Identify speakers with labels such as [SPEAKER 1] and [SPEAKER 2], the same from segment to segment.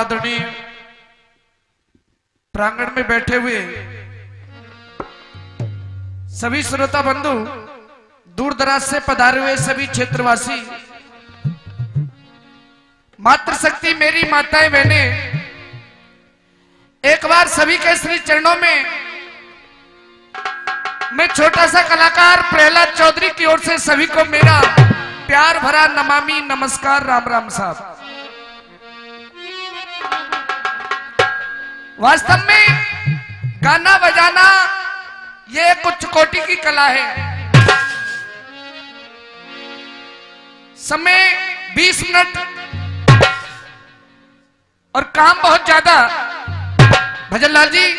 [SPEAKER 1] आदरणीय प्रांगण में बैठे हुए सभी श्रोता बंधु, दूर दराज से पधारे हुए सभी क्षेत्रवासी, मातृशक्ति मेरी माताएं बहनें, एक बार सभी के श्री चरणों में मैं छोटा सा कलाकार प्रहलाद चौधरी की ओर से सभी को मेरा प्यार भरा नमामि नमस्कार। राम राम साहब। वास्तव में गाना बजाना ये कुछ कोटि की कला है। समय 20 मिनट और काम बहुत ज्यादा। भजन लाल जी,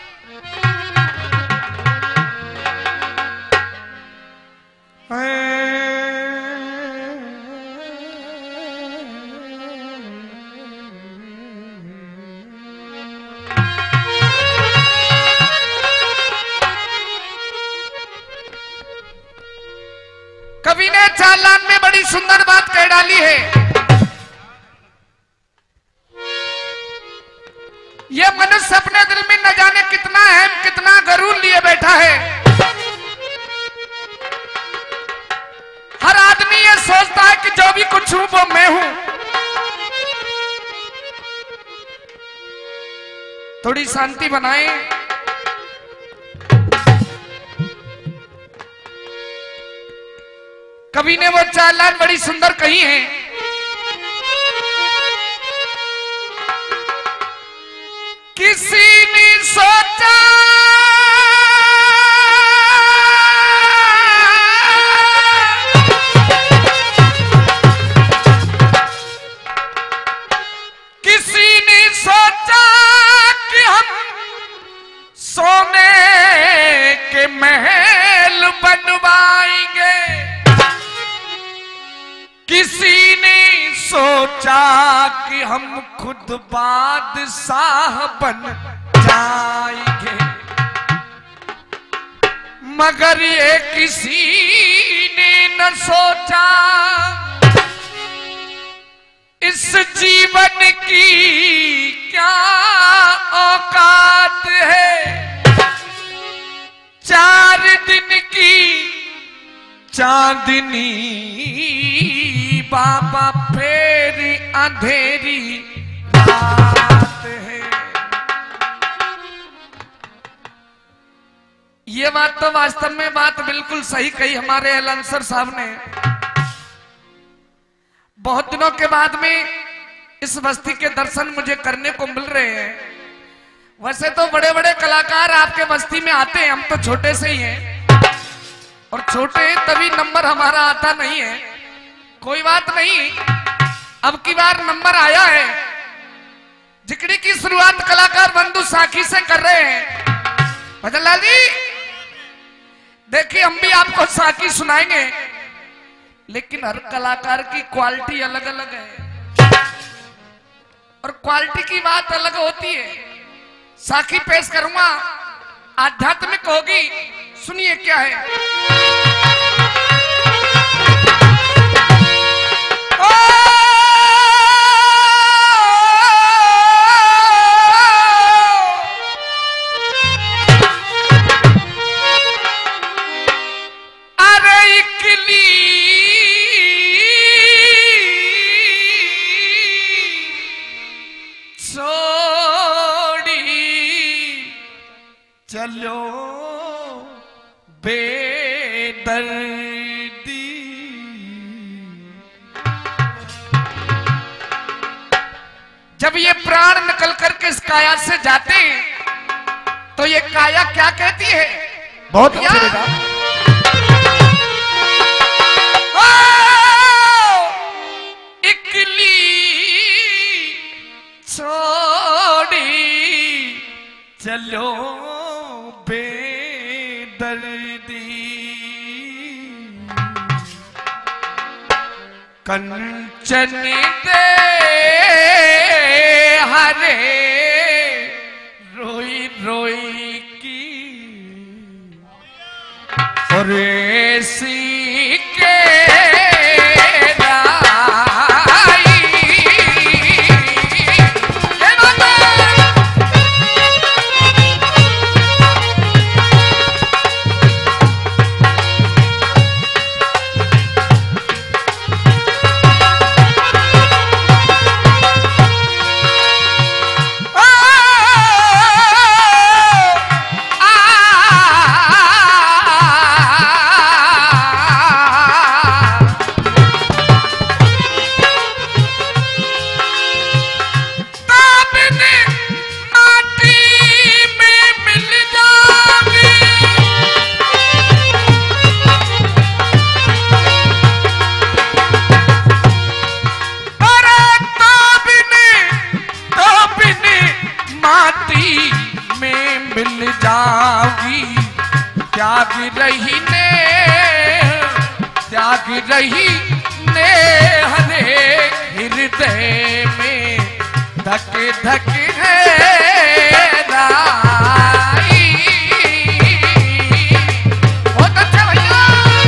[SPEAKER 1] कवि ने चालान में बड़ी सुंदर बात कह डाली है। ये मनुष्य अपने दिल में न जाने कितना है, कितना गरूर लिए बैठा है। हर आदमी ये सोचता है कि जो भी कुछ हूं वो मैं हूं। थोड़ी शांति बनाएं। कवि ने वो चालान बड़ी सुंदर कही है। किसी ने सोचा कि हम सोने के महल बनवाएंगे। किसी ने सोचा कि हम खुद बादशाह बन जाएंगे, मगर ये किसी ने न सोचा इस जीवन की क्या औकात है। 4 दिन की चांदनी बाबा फिर अंधेरी रात है। ये बात तो वास्तव में बात बिल्कुल सही कही हमारे एलांसर साहब ने। बहुत दिनों के बाद में इस बस्ती के दर्शन मुझे करने को मिल रहे हैं। वैसे तो बड़े बड़े कलाकार आपके बस्ती में आते हैं, हम तो छोटे से ही हैं और छोटे तभी नंबर हमारा आता नहीं है। कोई बात नहीं, अब की बार नंबर आया है। जिकड़ी की शुरुआत कलाकार बंधु साखी से कर रहे हैं। भजन लाल जी देखिए, हम भी आपको साखी सुनाएंगे, लेकिन हर कलाकार की क्वालिटी अलग अलग है और क्वालिटी की बात अलग होती है। साखी पेश करूंगा, आध्यात्मिक होगी, सुनिए क्या है। चलो बेदर्दी, जब ये प्राण निकल करके इस काया से जाते हैं तो ये काया क्या कहती है? बहुत अच्छी लगा। इकली छोड़ी चलो बेदर्दी, कंचन दे हरे रोई रोई की और ऐसी के राई त्याग रही ने त्याग रही ने हरे हृदय में धक धक है राई। बहुत अच्छा भैया।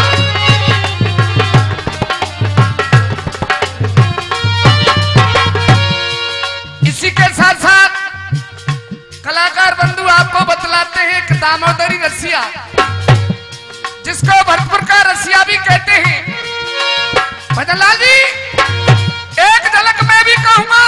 [SPEAKER 1] इसी के साथ साथ कलाकार बंधु आपको बतलाते हैं कि दामोदरी रसिया, जिसको भरतपुर का रसिया भी कहते हैं, भजनलाल जी एक झलक मैं भी कहूंगा।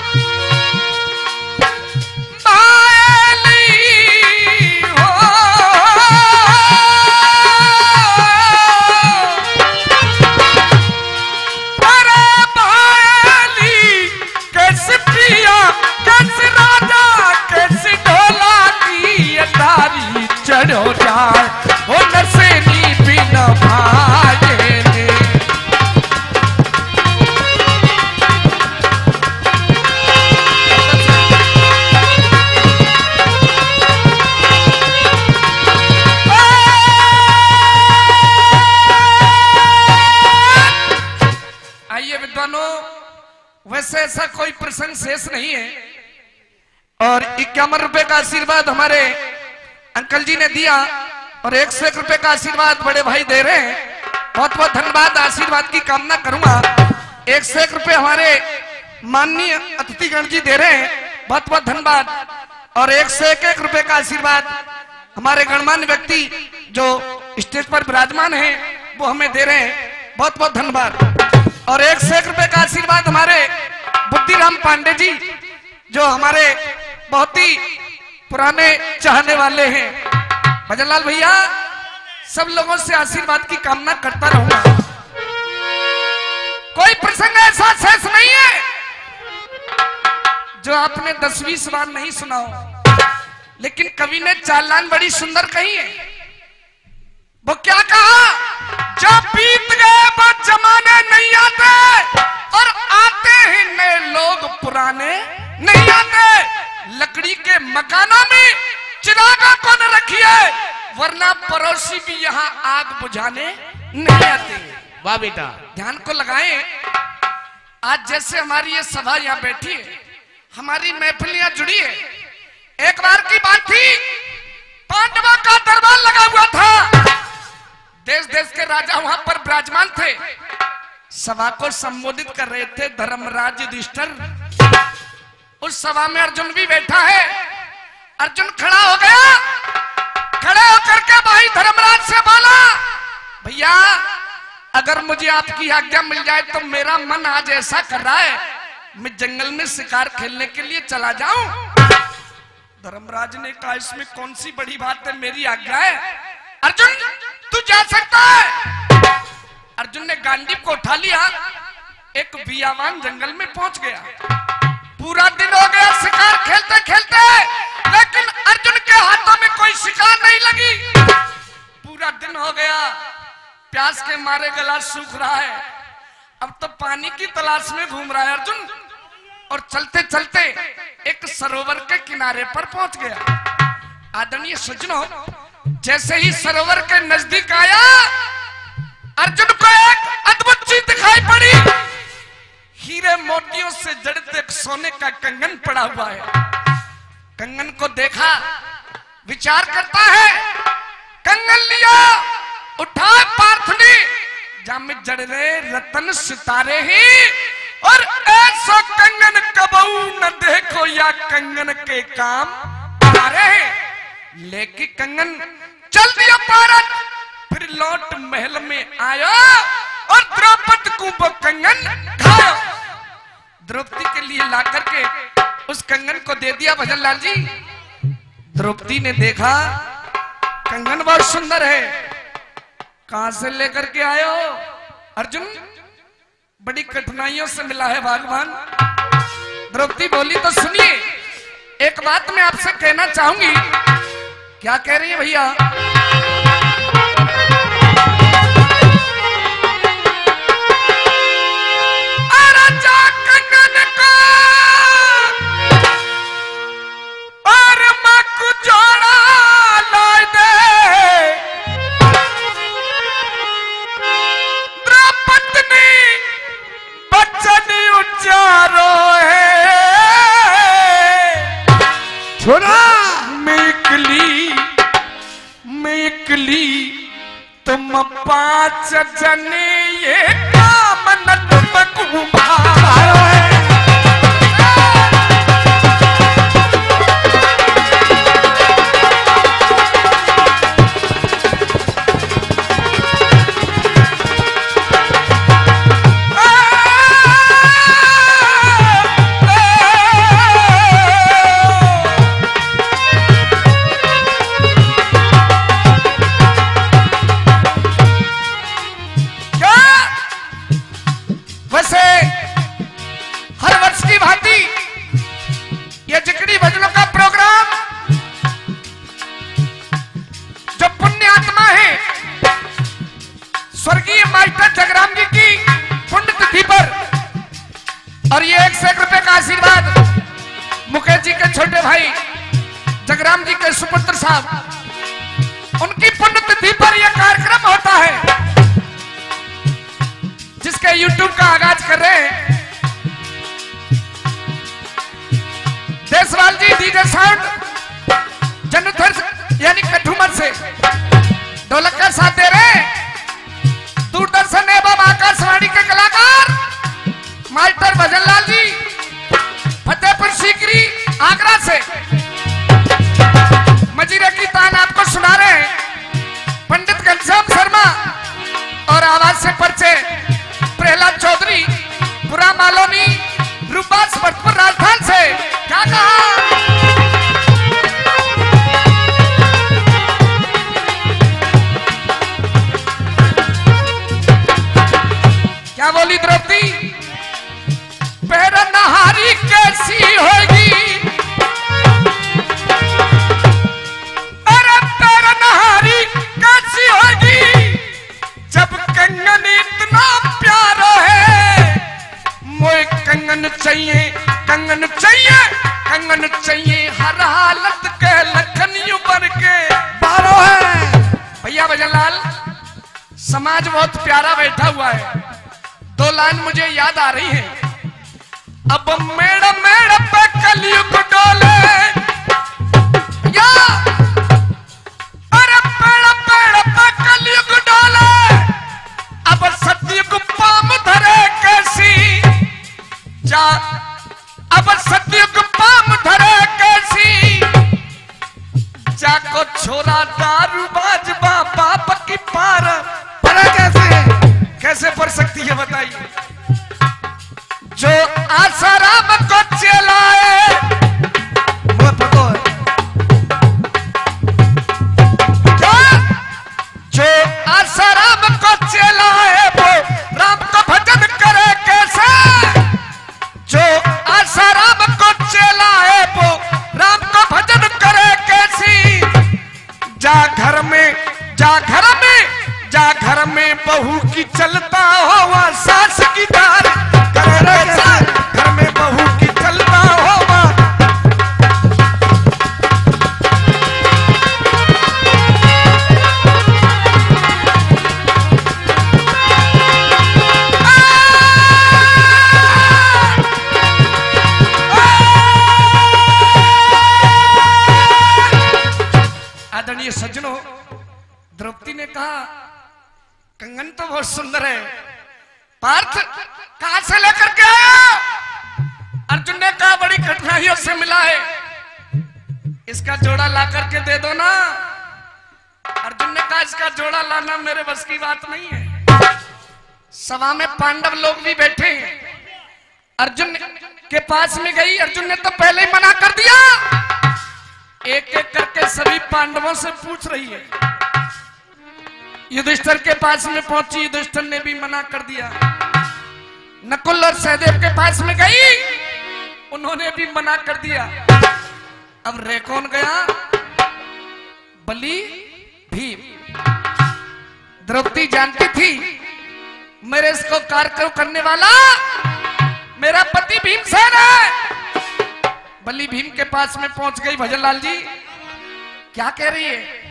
[SPEAKER 1] चढ़ो जाए वो नरसेनी बिना भागे ने। आइए विद्वानों, वैसे ऐसा कोई प्रसंग शेष नहीं है और 51 रुपए का आशीर्वाद हमारे अंकल जी ने दिया और 101 रुपए का आशीर्वाद बड़े भाई दे रहे हैं। बहुत बहुत धन्यवाद, आशीर्वाद की कामना करूंगा। 101 रुपए हमारे माननीय अतिथिगण जी दे रहे हैं, बहुत बहुत धन्यवाद। और 101 रुपए का आशीर्वाद हमारे गणमान्य व्यक्ति जो स्टेज पर विराजमान हैं वो हमें दे रहे हैं, बहुत बहुत धन्यवाद। और 101 रुपए का आशीर्वाद हमारे बुद्धिराम पांडे जी जो हमारे बहुत ही पुराने चाहने वाले हैं। भजनलाल भैया सब लोगों से आशीर्वाद की कामना करता रहूंगा। कोई प्रसंग ऐसा शेष नहीं है जो आपने 10-20 बार नहीं सुना हो, लेकिन कवि ने चालान बड़ी सुंदर कही है। वो क्या कहा? जब बीत गए वो जमाने नहीं आते और आते हैं नए लोग पुराने नहीं आते। लकड़ी के मकानों में चिरागा को न रखिए वरना पड़ोसी भी यहाँ आग बुझाने नहीं आते।
[SPEAKER 2] वाह बेटा,
[SPEAKER 1] ध्यान को लगाएं। आज जैसे हमारी ये सभा यहाँ बैठी है, हमारी महफिलियां जुड़ी है। एक बार की बात थी, पांडवों का दरबार लगा हुआ था, देश देश के राजा वहां पर विराजमान थे। सभा को संबोधित कर रहे थे धर्मराज युधिष्ठिर। उस सभा में अर्जुन भी बैठा है। अर्जुन खड़ा हो गया, खड़े होकर के भाई धर्मराज से बोला, भैया अगर मुझे आपकी आज्ञा मिल जाए तो मेरा मन आज ऐसा कर रहा है मैं जंगल में शिकार खेलने के लिए चला जाऊं। धर्मराज ने कहा इसमें कौन सी बड़ी बात है, मेरी आज्ञा है। अर्जुन तू जा सकता है। अर्जुन ने गांडीव को उठा लिया, एक बियावान जंगल में पहुंच गया। पूरा दिन हो गया शिकार खेलते खेलते, लेकिन अर्जुन के हाथों में कोई शिकार नहीं लगी। पूरा दिन हो गया, प्यास के मारे गला सूख रहा है। अब तो पानी की तलाश में घूम रहा है अर्जुन। और चलते चलते एक सरोवर के किनारे पर पहुंच गया। आदरणीय सज्जनों, जैसे ही सरोवर के नजदीक आया, अर्जुन को एक अद्भुत चीज दिखाई पड़ी। हीरे मोतियों से जड़ित एक सोने का कंगन पड़ा हुआ है। कंगन को देखा, विचार करता है, कंगन लिया, उठा पार्थनी, जामे जड़ रहे रतन सितारे ही, और ऐसा कंगन कबू न देखो या कंगन के काम आ रहे। लेके कंगन चल दिया पारत, फिर लौट महल में आया और द्रौपदी को वो कंगन खाया। द्रौपदी के लिए ला करके उस कंगन को दे दिया। भजनलाल जी, द्रौपदी ने देखा कंगन बहुत सुंदर है, कहां से लेकर के आए हो? अर्जुन बड़ी कठिनाइयों से मिला है भगवान। द्रौपदी बोली तो सुनिए, एक बात मैं आपसे कहना चाहूंगी। क्या कह रही है भैया?
[SPEAKER 2] सुना
[SPEAKER 1] मैं इकली तुम 5 जने ये काम न तुम और ये 1 रुपए का आशीर्वाद मुकेश जी के छोटे भाई जगराम जी के सुपुत्र साहब, उनकी पुण्यतिथि पर यह कार्यक्रम होता है जिसके YouTube का आगाज कर रहे हैं देशवाल जी डीजे साउंड जनथर यानी कठुमर से ढोलक का साथ दे रहे हैं। दूरदर्शन एवं आकाशवाणी के कलाकार मास्टर भजनलाल जी फतेहपुर सीकरी आगरा से मजीरे की तान आपको सुना रहे हैं पंडित घनश्याम शर्मा और आवाज से परिचय प्रहलाद चौधरी पुरा मालोनी रूपास भटपुर राजस्थान से। क्या कहा क्या बोली द्रौपदी पैर नहारी कैसी होगी, अरे पैर नहारी कैसी होगी जब कंगन इतना प्यारा है। मोए कंगन चाहिए कंगन चाहिए कंगन चाहिए हर हालत के लखन ऊपर के 12 है। भैया भजनलाल समाज बहुत प्यारा बैठा हुआ है, 2 लाइन मुझे याद आ रही है। अब मेड़ मेड़ पे कलयुग डोले या अरे पेड़ पेड़ पे कलयुग डोले अब सतयुग पाम धरे कैसी जा, अब सतयुग पाम धरे कैसी जाको छोरा दारू बाजबा बाप की पार पर कैसे पढ़ सकती है बताइए। जो आसाराम को चलाए वो पता है जो आसाराम को चलाए वो राम को भजन करे कैसे, जो आसाराम को चलाए वो राम को भजन करे कैसी। जा घर में जा घर में जा घर में बहू की चलता हो सास की दार घर में बहू की चलता होगा। आदरणीय सज्जनों, द्रौपदी ने कहा कंगन तो बहुत सुंदर है, पार्थ कहां से लेकर के आया? अर्जुन ने कहा बड़ी कठिनाइयों से मिला है, इसका जोड़ा ला करके दे दो ना। अर्जुन ने कहा इसका जोड़ा लाना मेरे बस की बात नहीं है। सभा में पांडव लोग भी बैठे हैं, अर्जुन के पास में गई, अर्जुन ने तो पहले ही मना कर दिया। एक एक करके सभी पांडवों से पूछ रही है, युधिष्ठिर के पास में पहुंची, युधिष्ठिर ने भी मना कर दिया। नकुल और सहदेव के पास में गई, उन्होंने भी मना कर दिया। अब रह कौन गया? बलि भीम। द्रौपदी जानती थी मेरे इसको कार्यक्रम करने वाला मेरा पति भीमसेन है। बलि भीम के पास में पहुंच गई। भजनलाल जी क्या कह रही है?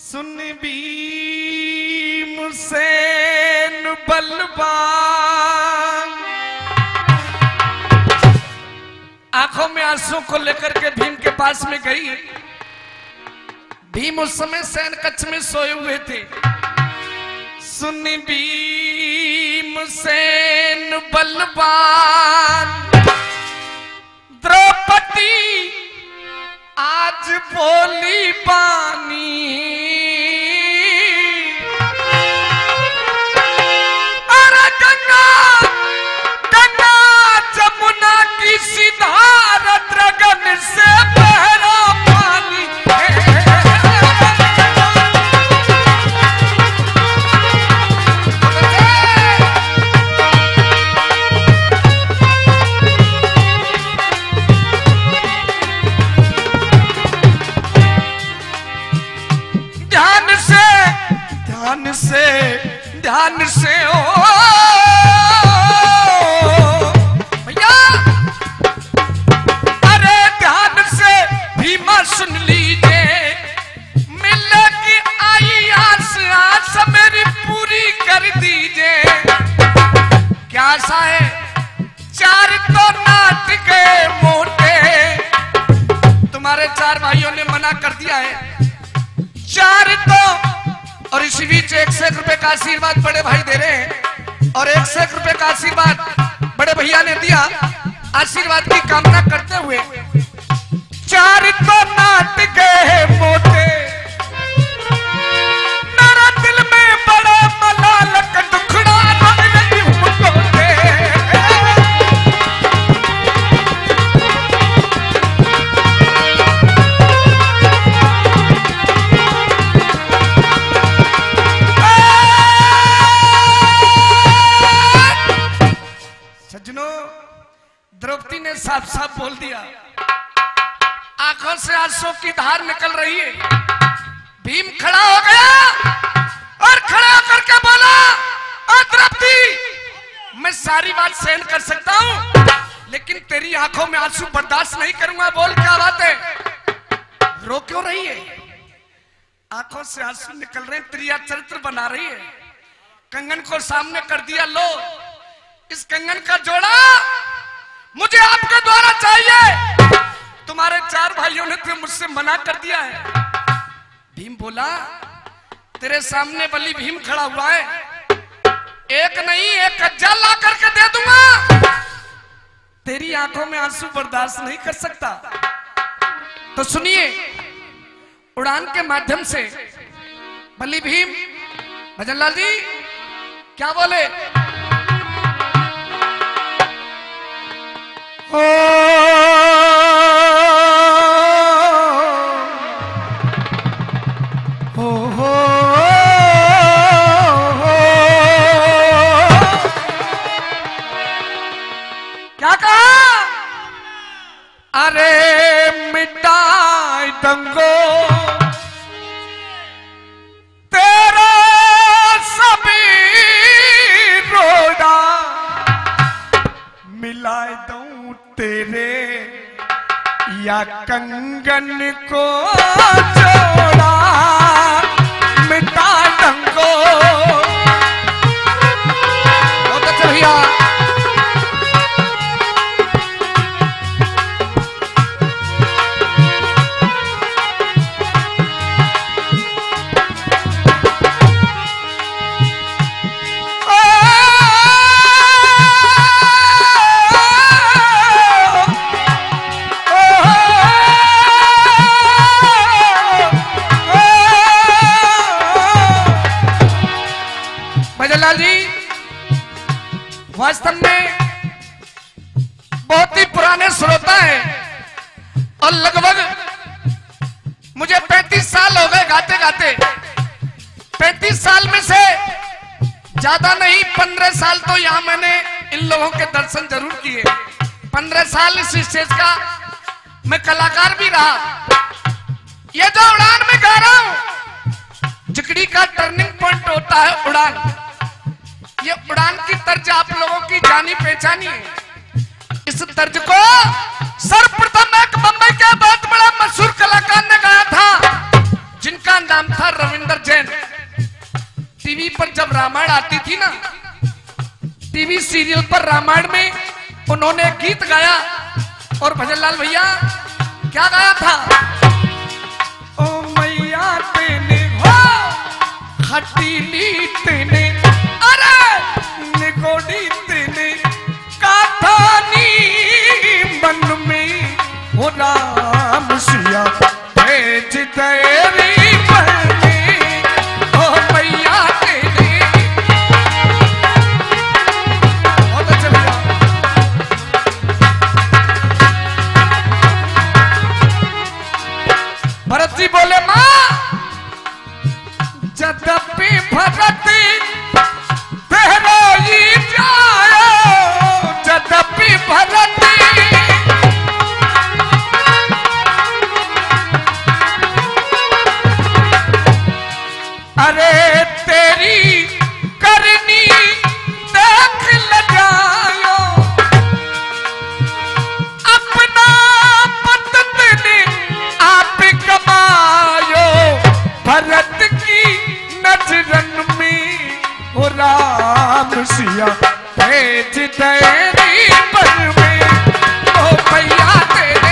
[SPEAKER 1] सुन भीमसेन बलवान। आंखों में आंसू को लेकर के भीम के पास में गई। भीम उस समय सैन कक्ष में सोए हुए थे। सुन भीमसेन बलवान, द्रौपदी आज बोली बानी। अरे गंगा गंगा जमुना की सिधारत रगन से बहरा पानी। ध्यान से ओ भैया, अरे ध्यान से भीमा सुन लीजिए। मिलने की आई आस आस मेरी पूरी कर दीजिए। क्या आशा है? 4 तो नाटक मोटे, तुम्हारे 4 भाइयों ने मना कर दिया है। 4 तो, और इसी बीच 1 रुपए का आशीर्वाद बड़े भाई दे रहे हैं, और 1 रुपए का आशीर्वाद बड़े भैया ने दिया। आशीर्वाद की कामना करते हुए 4 तो नाटक मोटे, मेरा दिल में बड़ा मलाल का दुखड़ा नहीं मुझे। द्रौपदी ने साफ साफ बोल दिया, आंखों से आंसू की धार निकल रही है। भीम खड़ा हो गया और खड़ा होकर के बोला, द्रौपदी मैं सारी बात सहन कर सकता हूं, लेकिन तेरी आंखों में आंसू बर्दाश्त नहीं करूंगा। बोल क्या बात है, रो क्यों रही है? आंखों से आंसू निकल रहे, प्रिया चरित्र बना रही है। कंगन को सामने कर दिया, लो इस कंगन का जोड़ा मुझे आपके द्वारा चाहिए। तुम्हारे 4 भाइयों ने तो मुझसे मना कर दिया है। भीम बोला, तेरे सामने बलि भीम खड़ा हुआ है, एक नहीं 1 कज्जा ला करके दे दूंगा। तेरी आंखों में आंसू बर्दाश्त नहीं कर सकता। तो सुनिए, उड़ान के माध्यम से बलि भीम, भजनलाल जी क्या बोले? हो क्या कहा? अरे मिटाए दंगो तेरा सभी रोड़ा, मिलाए दऊं तेरे या कंगन को जोड़ा, मिटा दंगो। बहुत अच्छा भैया। वास्तव में बहुत ही पुराने श्रोता है, और लगभग मुझे 35 साल हो गए गाते गाते। 35 साल में से ज्यादा नहीं 15 साल तो यहाँ मैंने इन लोगों के दर्शन जरूर किए। 15 साल इस स्टेज का मैं कलाकार भी रहा। ये जो उड़ान में गा रहा हूं, जिकड़ी का टर्निंग पॉइंट होता है उड़ान। ये उड़ान की तर्ज आप लोगों की जानी पहचानी है। इस तर्ज को सर्वप्रथम एक बम्बई के बहुत बड़ा मशहूर कलाकार ने गाया था, जिनका जिसका नाम था रविंदर जैन। टीवी पर जब रामायण आती थी ना, टीवी सीरियल पर रामायण में उन्होंने गीत गाया। और भजनलाल भैया क्या गाया था? ओ मैया तेने हो हटीली तेने, अरे निगोड़ी तेने काथानी मन में हो राम सिया भेज तेरी बहने। ओ मैया तेने, बहुत अच्छा भैया। भरत जी बोले माँ जदपि भरत तेरो ही जायो, जदपि भरत अरे तेरी करनी देख ल जायो, अपना पतन ने आप कमायो, भरत की नजरन में हो राम सिया भेज तेरी पर में। ओ भैया तेरे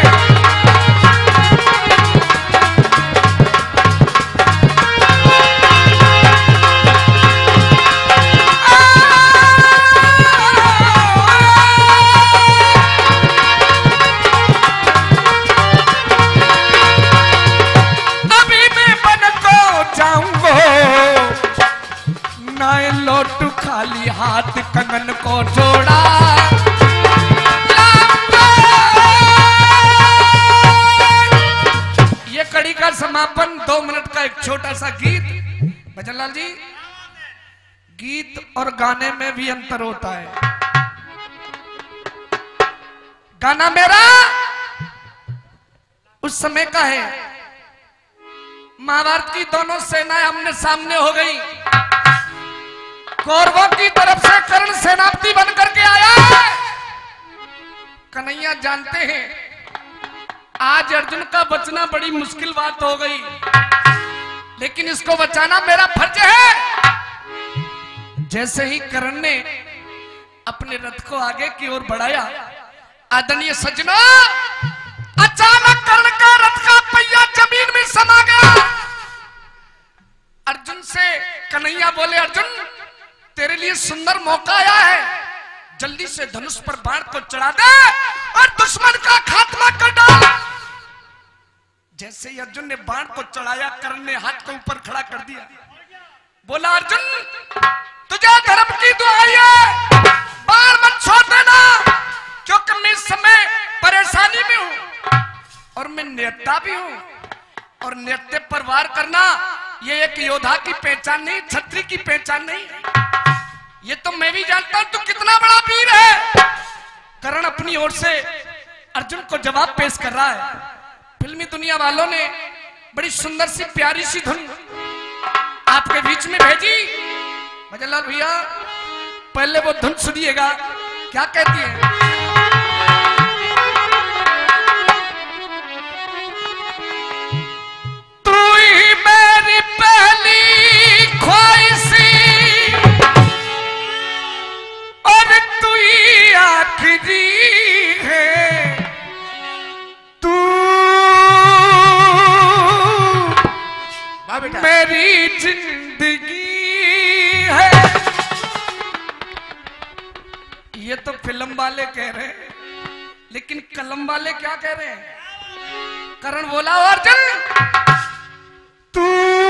[SPEAKER 1] लौटू खाली हाथ कंगन को जोड़ा। ये कड़ी का समापन 2 मिनट का एक छोटा सा गीत। भजनलाल जी, गीत और गाने में भी अंतर होता है। गाना मेरा उस समय का है, महाभारत की दोनों सेनाएं आमने सामने हो गई। कौरवों की तरफ से कर्ण सेनापति बन करके आया है। कन्हैया जानते हैं आज अर्जुन का बचना बड़ी मुश्किल बात हो गई, लेकिन इसको बचाना मेरा फर्ज है। जैसे ही कर्ण ने अपने रथ को आगे की ओर बढ़ाया, आदरणीय सज्जनों, अचानक कर्ण का रथ का पहिया जमीन में समा गया। अर्जुन से कन्हैया बोले, अर्जुन तेरे लिए सुंदर मौका आया है, जल्दी से धनुष पर बाण को चढ़ा दे और दुश्मन का खात्मा कर डाल। जैसे ही अर्जुन ने बाण को चढ़ाया, कर्ण ने हाथ को ऊपर खड़ा कर दिया। बोला, अर्जुन तुझे धर्म की दुहाई है, बाण मत छोड़ देना, क्योंकि मैं इस समय परेशानी में हूं और मैं नेता भी हूं। और नेता पर वार करना ये एक योद्धा की पहचान नहीं, छत्री की पहचान नहीं। ये तो मैं भी जानता हूं तू कितना बड़ा वीर है। कर्ण अपनी ओर से अर्जुन को जवाब पेश कर रहा है। फिल्मी दुनिया वालों ने बड़ी सुंदर सी प्यारी सी धुन आपके बीच में भेजी। भजनलाल भैया पहले वो धुन सुनिएगा, क्या कहती है। तू ही मेरी पहली ख्वाहिशी और तू ही आखिरी है, तू मेरी जिंदगी है। ये तो फिल्म वाले कह रहे हैं, लेकिन कलम वाले क्या कह रहे हैं। कर्ण बोला, अर्जुन तू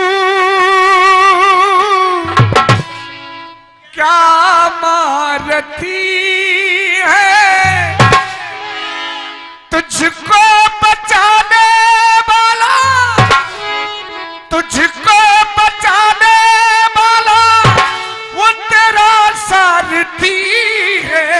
[SPEAKER 1] क्या मारती है, तुझको बचाने वाला, तुझको बचाने वाला वो तेरा सारथी है।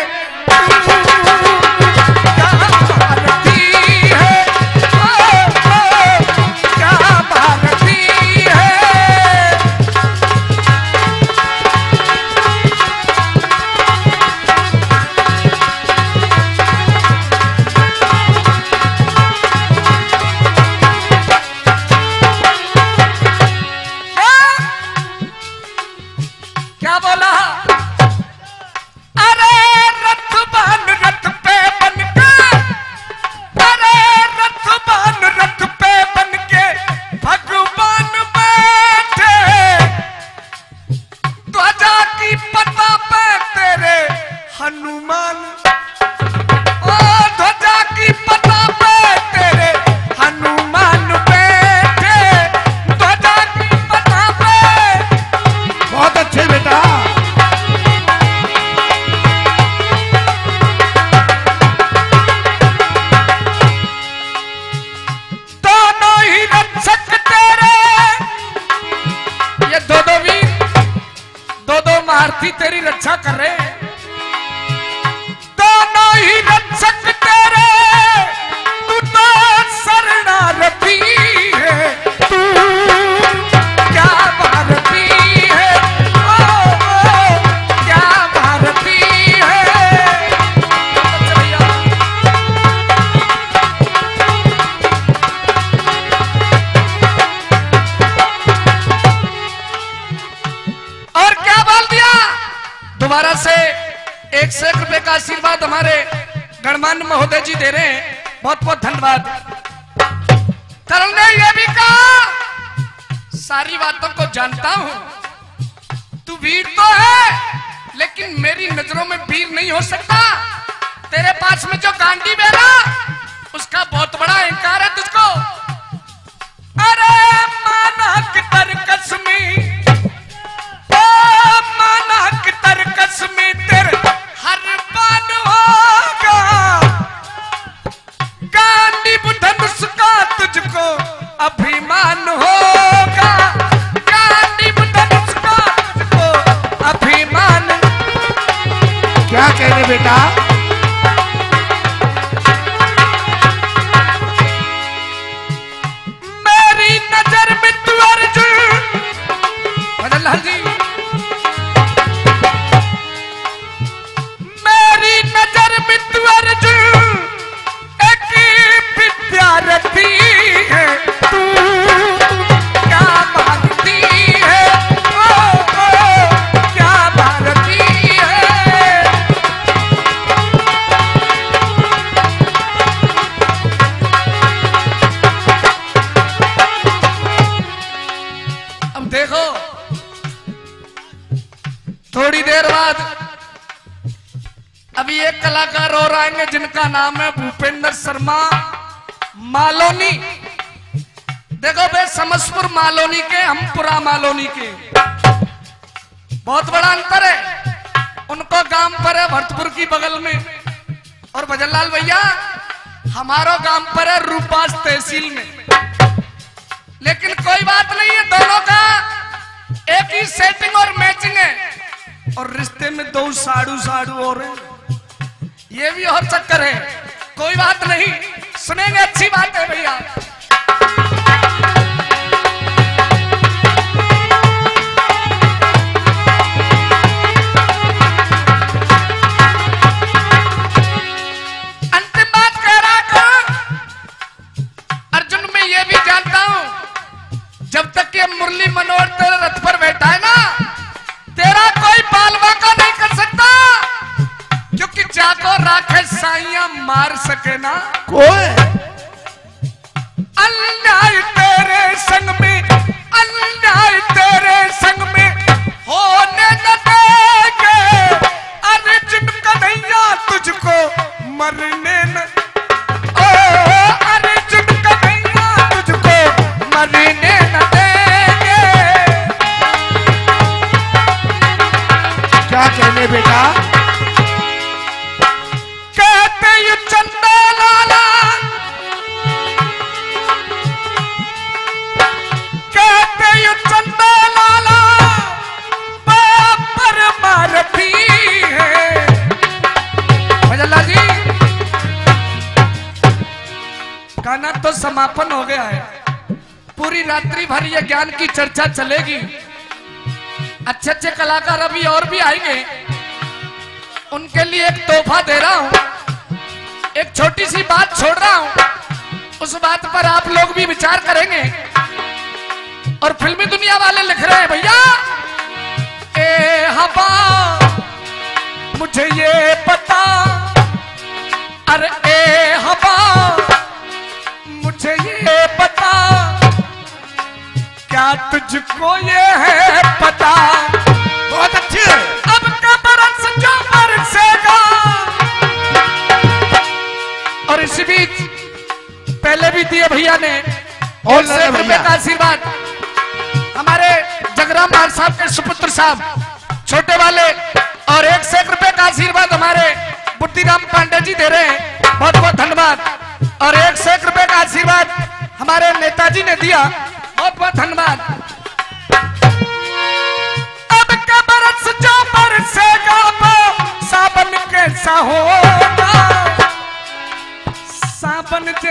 [SPEAKER 1] सारथी तेरी रक्षा कर रहे, दोनों ही रक्षक तेरे, तू तो शरणार्थी है, तू क्या भारती है, ओ क्या भारती है। और क्या बोल दिया दोबारा से, 1 रुपए का आशीर्वाद हमारे गणमान्य महोदय जी दे रहे हैं, बहुत बहुत धन्यवाद। करण ने यह भी कहा, सारी बातों को जानता हूं, तू वीर तो है लेकिन मेरी नजरों में वीर नहीं हो सकता। तेरे पास में जो गांडी बेरा, उसका बहुत बड़ा अहंकार है तुझको। अरे माना कि तरकस में, माना कि तरकस में तेरे हर बान होगा, गांडी धनुष का तुझको अभिमान होगा, गांडी धनुष का तुझको अभिमान। क्या कह रहे बेटा? मेरी नजर में तू अर्जुन, बदल जी, मेरी नजर में तू अर्जुन एक विद्यार्थी है, तू क्या भारती है, ओ क्या भारती है। अब देखो थोड़ी देर बाद अभी एक कलाकार और आएंगे जिनका नाम है भूपेंद्र शर्मा मालोनी। देखो बे, समसपुर मालोनी के, हम पुरा मालोनी के, बहुत बड़ा अंतर है। उनको गांव पर है भरतपुर की बगल में, और भजनलाल भैया हमारा गांव पर है रूपास तहसील में। लेकिन कोई बात नहीं है, दोनों का एक ही सेटिंग और मैचिंग है, और रिश्ते में दो साड़ू साड़ू और है, ये भी और चक्कर है। कोई बात नहीं, सुनेंगे, अच्छी बात है भैया। अंतिम बात कह रहा था, अर्जुन मैं ये भी जानता हूं, जब तक ये मुरली मनोहर तेरे रथ पर बैठा है ना, तेरा कोई बालवा का नहीं कर सकता, क्योंकि जाको राखे साइया मार सके ना कोई। अन्याय तेरे संग में, अन्याय तेरे संग में होने न देंगे, अर्जुन कन्हैया तुझको मरने न, ओ अर्जुन कन्हैया तुझको मरने न देंगे। क्या कहने बेटा? गाना तो समापन हो गया है, पूरी रात्रि भर ये ज्ञान की चर्चा चलेगी। अच्छे अच्छे कलाकार अभी और भी आएंगे, उनके लिए एक तोहफा दे रहा हूं, एक छोटी सी बात छोड़ रहा हूं, उस बात पर आप लोग भी विचार करेंगे। और फिल्मी दुनिया वाले लिख रहे हैं, भैया ए हवा मुझे ये पता, अरे ए हवा मुझे ये पता, क्या तुझको ये है पता? बहुत अच्छी है। अब का बरस जो बरसेगा, और इसी बीच पहले भी दिए भैया ने 1 रुपए का आशीर्वाद हमारे जगराम भार साहब के सुपुत्र साहब छोटे वाले, और 1 रुपए का आशीर्वाद हमारे बुद्धिराम पांडे जी दे रहे हैं, बहुत बहुत धन्यवाद। और 1 रुपए का आशीर्वाद हमारे नेताजी ने दिया, बहुत बहुत धन्यवाद। अब का बरस जो बरस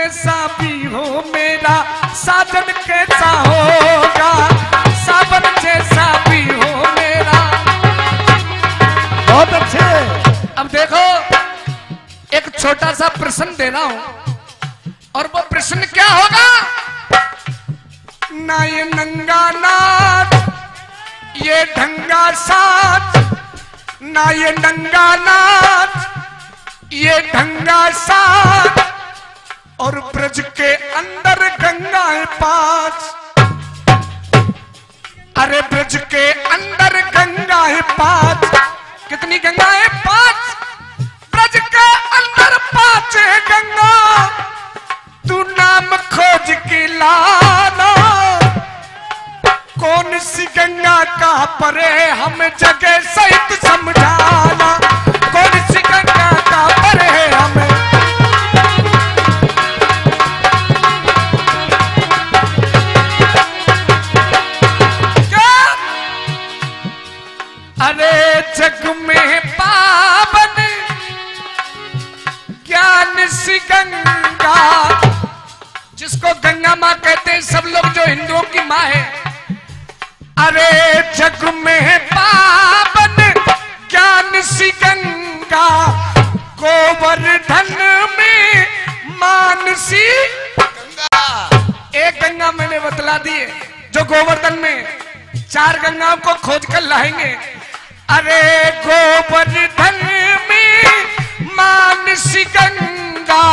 [SPEAKER 1] जैसा भी हो मेरा साजन कैसा होगा, सावन जैसा भी हो मेरा।
[SPEAKER 2] बहुत अच्छे।
[SPEAKER 1] अब देखो एक छोटा सा प्रश्न दे रहा हूं, और वो प्रश्न क्या होगा? ना ये नंगा नाच ये ढंगा साथ, ना ये नंगा नाच ये ढंगा साथ, और ब्रज के अंदर गंगा है पांच। अरे ब्रज के अंदर गंगा है पांच। कितनी गंगा है? पांच। ब्रज के अंदर पांच है गंगा, तू नाम खोज के लाना। कौन सी गंगा कहां पर है हमें जगह सहित समझाना। कौन सी गंगा कहां पर है हमें। क्या? अरे जग में पावन ज्ञान सी गंगा, जिसको गंगा मां कहते हैं सब लोग, जो हिंदुओं की मां है। अरे जग में पावन ज्ञान सी गंगा, गोवर्धन में मानसी गंगा। एक गंगा मैंने बतला दी है, जो गोवर्धन में, 4 गंगाओं को खोज कर लाएंगे। अरे गोवर्धन में मानसी गंगा,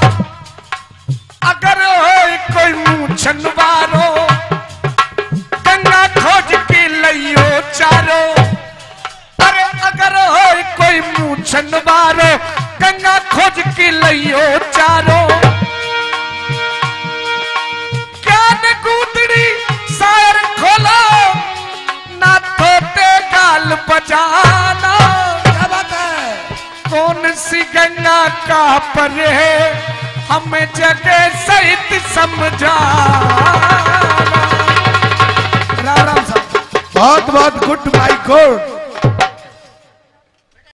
[SPEAKER 1] अगर हो कोई मूछन वारो गंगा खोज के लियो चारो। अरे अगर हो कोई मूछन वारो गंगा खोज के लियो चारो। ज्ञान गूंदड़ी शायर खोलो, ना थोते गाल बजाना। क्या बात है? कौन सी गंगा कहां पर है हमें जगह सहित समझाना। राम राम साहब।
[SPEAKER 2] बहुत बहुत गुड, माय गॉड।